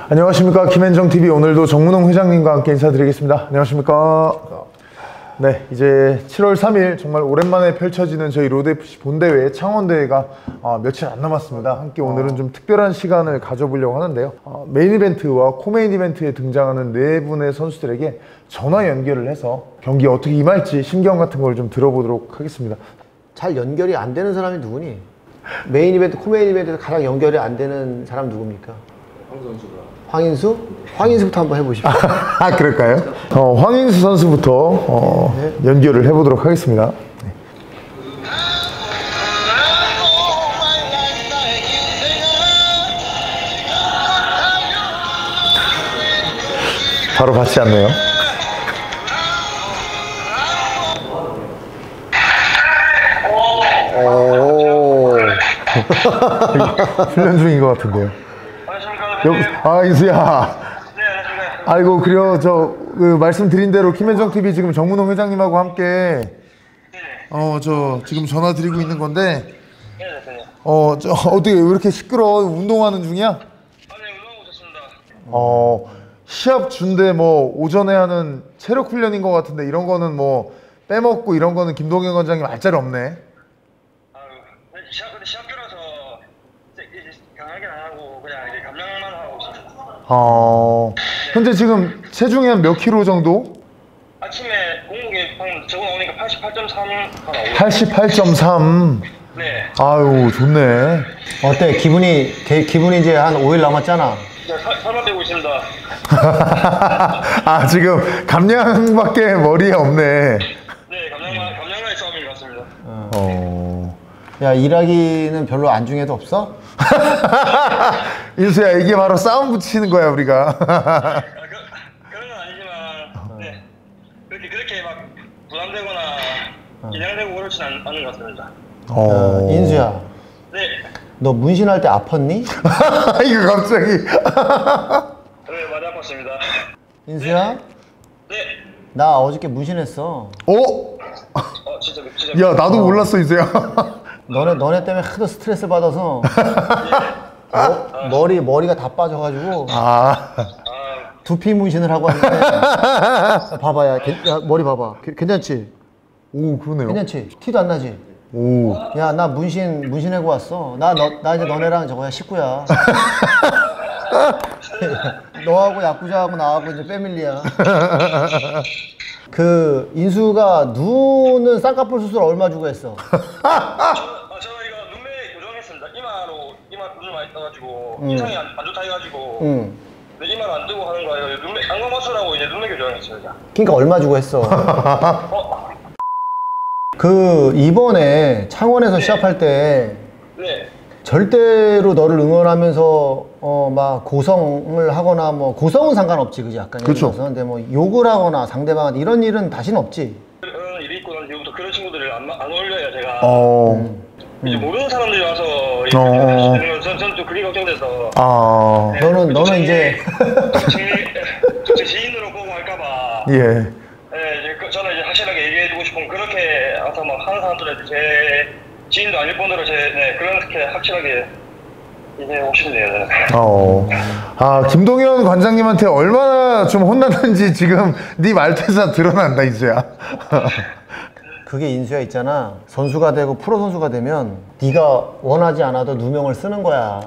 안녕하십니까. 김현정TV 오늘도 정문홍 회장님과 함께 인사드리겠습니다. 안녕하십니까. 네, 이제 7월 3일 정말 오랜만에 펼쳐지는 저희 로드FC 본대회 창원대회가 며칠 안 남았습니다. 함께 오늘은 좀 특별한 시간을 가져보려고 하는데요. 메인 이벤트와 코메인 이벤트에 등장하는 네 분의 선수들에게 전화 연결을 해서 경기에 어떻게 임할지 심경 같은 걸 좀 들어보도록 하겠습니다. 잘 연결이 안 되는 사람이 누구니? 메인 이벤트, 코메인 이벤트에서 가장 연결이 안 되는 사람 누굽니까? 황인수? 황인수부터 한번 해보십시오. 그럴까요? 황인수 선수부터 연결을 해보도록 하겠습니다. 네. 바로 받지 않네요. 훈련 중인 것 같은데요. 인수야. 아이고, 그래요. 그 말씀드린 대로 김현정TV 지금 정문홍 회장님하고 함께 지금 전화 드리고 있는 건데 어떻게 왜 이렇게 시끄러워? 운동하는 중이야? 아니, 운동하고 있었습니다. 시합 준대 뭐 오전에 하는 체력 훈련인 것 같은데 이런 거는 뭐 빼먹고 이런 거는 김동현 관장님 알짜리 없네. 근데 시합주라서 강하게 안 하고 그냥 이제 감량만 하고 있습니다. 현재 지금 체중이 한 몇 킬로 정도? 아침에 공복에 방금 적어 나오니까 88.3 88.3. 네. 아유, 좋네. 어때? 기분이 이제 한 5일 남았잖아. 살만 빼고 있습니다. 지금 감량밖에 머리에 없네. 네, 감량만의 싸움인 것 같습니다. 야, 일하기는 별로 안중에도 없어? 인수야, 이게 바로 싸움 붙이는 거야, 우리가. 그런 건 아니지만, 네. 그렇게 막 부담되거나 긴장되고 그렇진 않은 것 같습니다. 인수야. 네. 너 문신할 때 아팠니? 이거 갑자기. 네, 많이 아팠습니다. 인수야? 네. 나 어저께 문신했어. 진짜. 야, 나도 몰랐어, 인수야. 너네 때문에 하도 스트레스 받아서 머리가 다 빠져가지고 두피 문신을 하고 왔는데 봐봐, 야, 머리 봐봐. 괜찮지? 오, 그러네요. 괜찮지? 티도 안 나지? 오. 야, 나 문신하고 왔어. 나 이제 너네랑 저거야, 식구야. 너하고 야구자하고 나하고 이제 패밀리야. 그 인수가 눈은 쌍꺼풀 수술 얼마 주고 했어? 저는 이거 눈매 교정했습니다. 이마 눈을 많이 떠가지고 인상이 안 좋다 해가지고 근데 이마를 안 뜨고 하는 거예요. 눈매 안광 맞추라고 이제 눈매 교정했습니다. 그러니까 얼마 주고 했어? 그 이번에 창원에서 시합할 때 네. 절대로 너를 응원하면서 막 고성을 하거나 뭐 고성은 상관없지, 그지? 약간 예를 그쵸. 들어서. 근데 뭐 욕을 하거나 상대방한테 이런 일은 다시는 없지. 그런 일이 있고 난 뒤부터 그런 친구들을 안 어울려요, 제가. 이제 모르는 사람들이 와서 저는 좀 그게 걱정돼서. 네, 너는 이제 제 지인으로 보고 할까봐. 예. 네, 저는 이제 확실하게 얘기해주고 싶은 그렇게 와서 막 하는 사람들한테 제 지인도 아닐 뿐더러 그렇게 확실하게 얘기하고 싶네요. 김동현 관장님한테 얼마나 좀 혼났는지 지금 네 말투에서 드러난다, 이제야. 그게 인수야 있잖아. 선수가 되고 프로 선수가 되면 네가 원하지 않아도 누명을 쓰는 거야.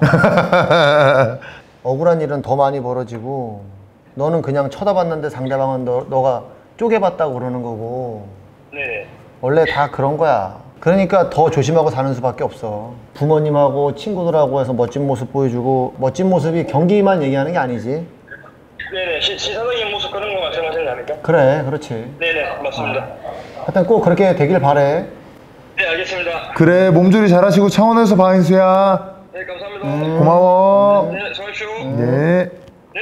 억울한 일은 더 많이 벌어지고 너는 그냥 쳐다봤는데 상대방은 너가 쪼개봤다고 그러는 거고. 네. 원래 다 그런 거야. 그러니까 더 조심하고 사는 수밖에 없어. 부모님하고 친구들하고 해서 멋진 모습 보여주고, 멋진 모습이 경기만 얘기하는 게 아니지. 네네, 시사적인 모습 그런 거 말씀하시는 거 아닙니까? 그래, 그렇지. 네네, 맞습니다. 하여튼 꼭 그렇게 되길 바래. 네, 알겠습니다. 그래, 몸조리 잘하시고 창원에서 봐, 인수야. 네, 감사합니다. 고마워. 네, 수고하십시오. 네. 네.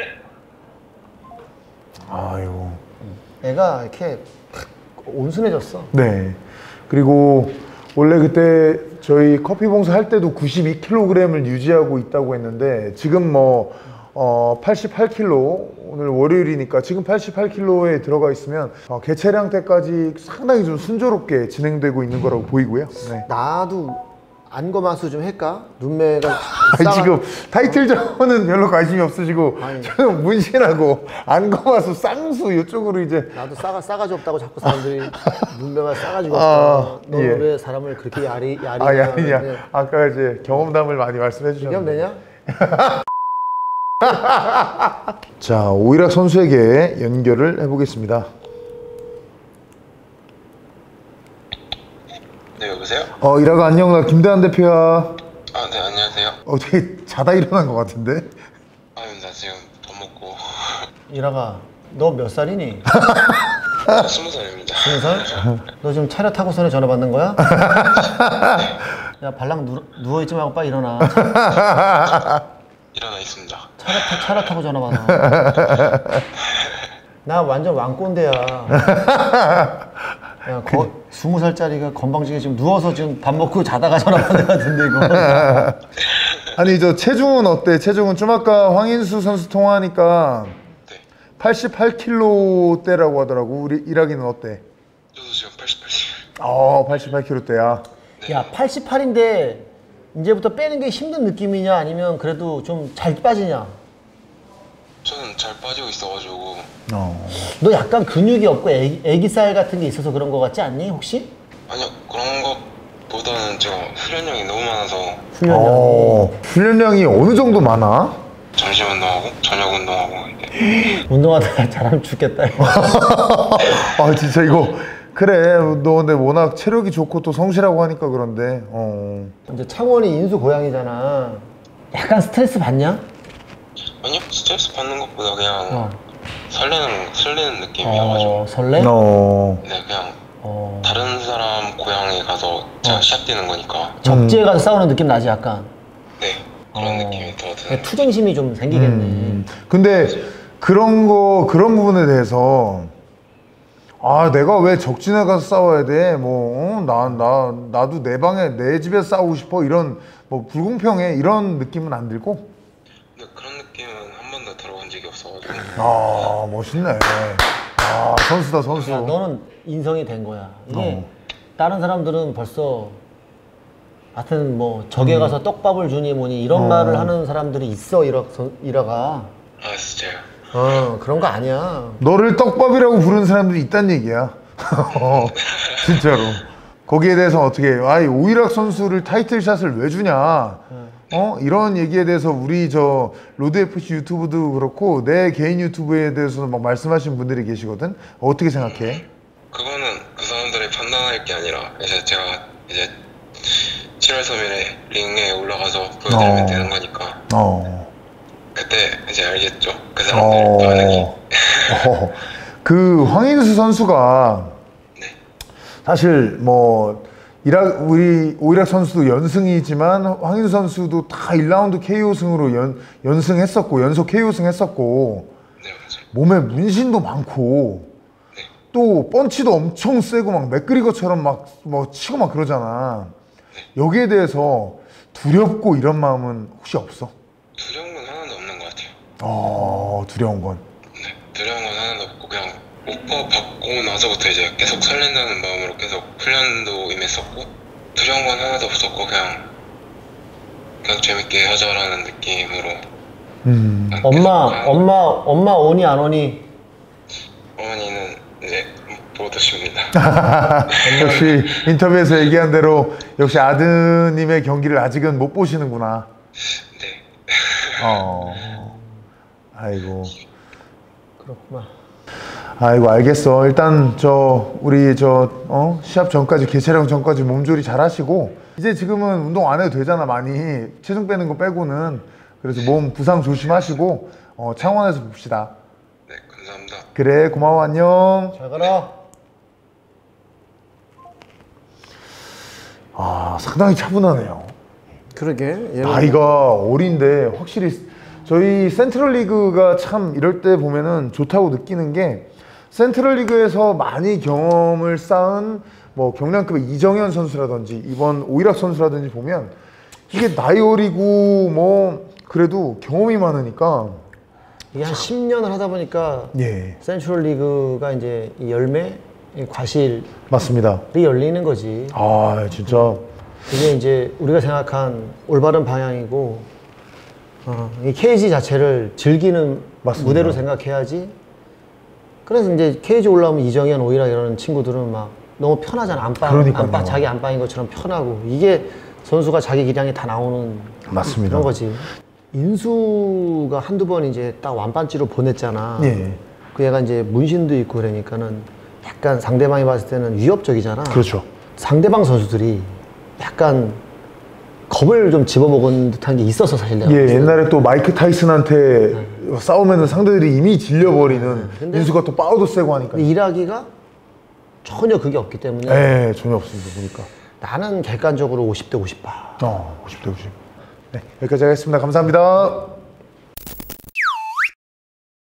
아유. 애가 이렇게 온순해졌어. 네. 그리고 원래 그때 저희 커피 봉사 할 때도 92kg을 유지하고 있다고 했는데 지금 뭐 88kg, 오늘 월요일이니까 지금 88kg에 들어가 있으면 개체량 때까지 상당히 좀 순조롭게 진행되고 있는 거라고 보이고요. 네. 나도 안검하수 좀 할까? 눈매가 아니, 지금 타이틀전은 별로 관심이 없으시고 아니. 저는 문신하고 안검하수 쌍수 이쪽으로 이제 나도 싸가지 없다고 자꾸 사람들이 눈매가 싸가지고 아, 없다. 너 예. 왜 사람을 그렇게 야리냐? 야리냐. 아까 이제 경험담을 많이 말씀해 주셨는데. 얘기하면 되냐? 자, 오이락 선수에게 연결을 해보겠습니다. 네, 여보세요? 이라가 안녕, 나 김대한 대표야. 아, 네, 안녕하세요. 되게 자다 일어난 것 같은데? 아, 나 지금 밥 먹고 이라가 너 몇 살이니? 20살입니다. 20살? 너 지금 차렷 타고선에 전화 받는 거야? 야 발랑 누워있지 말고 빨리 일어나. 일어나 있습니다. 차렷 타고 전화 받아. 나 완전 왕꼰대야. 야, 20살짜리가 건방지게 지금 누워서 지금 밥 먹고 자다가 전화 받는 것 같은데 이거. 아니, 저 체중은 어때? 체중은 좀 아까 황인수 선수 통화하니까 네. 88kg대라고 하더라고. 우리 이라기는 어때? 저도 지금 88시. 88kg대야. 야 88인데 이제부터 빼는 게 힘든 느낌이냐 아니면 그래도 좀 잘 빠지냐? 저는 잘 빠지고 있어가지고 너 약간 근육이 없고 애기살 같은 게 있어서 그런 거 같지 않니 혹시? 아니요, 그런 것보다는 제가 훈련량이 너무 많아서 훈련량이. 훈련량이 어느 정도 많아? 점심 운동하고 저녁 운동하고 이렇게. 운동하다가 잘하면 죽겠다 이거. 아, 진짜 이거. 그래, 너 근데 워낙 체력이 좋고 또 성실하고 하니까 그런데. 이제 창원이 인수 고향이잖아. 약간 스트레스 받냐? 아니요, 스트레스 받는 것보다 그냥 설레는 느낌이어가지고. 설레? 네, 그냥 어. 다른 사람 고향에 가서 제가 시합 뛰는 거니까. 적지에 가서 싸우는 느낌 나지 약간. 네, 그런 느낌이 더 드는. 투쟁심이 좀 생기겠네. 근데 그런 부분에 대해서 내가 왜 적진에 가서 싸워야 돼? 나도 내 방에 내 집에 싸우고 싶어. 이런 불공평해 이런 느낌은 안 들고. 네, 그런 느낌은 한 번도 들어본 적이 없어가지고. 멋있네. 선수다, 선수. 야, 너는 인성이 된 거야. 이게 다른 사람들은 벌써 하여튼 적에 가서 떡밥을 주니 뭐니 이런 말을 하는 사람들이 있어. 이라가. 아, 진짜요? 그런 거 아니야. 너를 떡밥이라고 부르는 사람들이 있단 얘기야. 진짜로. 거기에 대해서 어떻게 해? 오이락 선수를 타이틀샷을 왜 주냐? 이런 얘기에 대해서 우리 저 로드FC 유튜브도 그렇고 내 개인 유튜브에 대해서도 막 말씀하시는 분들이 계시거든. 어떻게 생각해? 그거는 그 사람들이 판단할 게 아니라 이제 제가 이제 7월 3일에 링에 올라가서 보여드리면 되는 거니까 그때 이제 알겠죠. 그 사람들 반응이. 그 황인수 선수가 네. 사실 우리 오이락 선수도 연승이지만 황인수 선수도 다 1라운드 KO승으로 연승했었고 연속 KO승했었고 네, 맞아요. 몸에 문신도 많고 네. 또 펀치도 엄청 세고 막 맥그리거처럼 막 치고 막 그러잖아. 여기에 대해서 두렵고 이런 마음은 혹시 없어? 두려운 건 하나도 없는 것 같아요. 두려운 건. 네, 두려운 건 하나도 없고 그냥 오퍼 받고 나서부터 이제 계속 설렌다는 마음으로 계속 훈련도 임했었고 두려운 건 하나도 없었고 그냥 재밌게 하자라는 느낌으로. 엄마 오니 안 오니? 어머니는 이제 못 오십니다. 역시 인터뷰에서 얘기한 대로 역시 아드님의 경기를 아직은 못 보시는구나. 네. 아이고. 그렇구나. 아이고, 알겠어. 일단 우리 시합 전까지, 개체량 전까지 몸조리 잘 하시고 이제 지금은 운동 안 해도 되잖아. 많이 체중 빼는 거 빼고는. 그래서 몸 부상 조심하시고 창원에서 봅시다. 네, 감사합니다. 그래, 고마워. 안녕. 잘 가라. 상당히 차분하네요. 그러게. 나이가 어린데 확실히 저희 센트럴리그가 참 이럴 때 보면은 좋다고 느끼는 게 센트럴리그에서 많이 경험을 쌓은 경량급의 이정현 선수라든지 이번 오이락 선수라든지 보면 이게 나이 어리고 그래도 경험이 많으니까 이게 한 10년을 하다 보니까 센트럴 리그가 이제 이 열매, 이 과실이 맞습니다. 열리는 거지. 진짜 이게 이제 우리가 생각한 올바른 방향이고 이 케이지 자체를 즐기는 맞습니다. 무대로 생각해야지. 그래서 이제 케이지 올라오면 이정현, 오이라 이런 친구들은 막 너무 편하잖아. 그러니까요. 자기 안방인 것처럼 편하고. 이게 선수가 자기 기량이 다 나오는 맞습니다. 그런 거지. 인수가 한두 번 이제 딱 완판지로 보냈잖아. 예. 그 얘가 이제 문신도 있고 그러니까는 약간 상대방이 봤을 때는 위협적이잖아. 그렇죠. 상대방 선수들이 약간 겁을 좀 집어먹은 듯한 게 있어서 사실 내가. 예, 옛날에 또 마이크 타이슨한테 싸우면 상대들이 이미 질려버리는 근데- 인수가 또 파워도 세고 하니까. 근데 이라기가 전혀 그게 없기 때문에 예, 전혀 없습니다, 보니까. 나는 객관적으로 50대 50파. 50대 50. 네, 여기까지 하겠습니다. 감사합니다.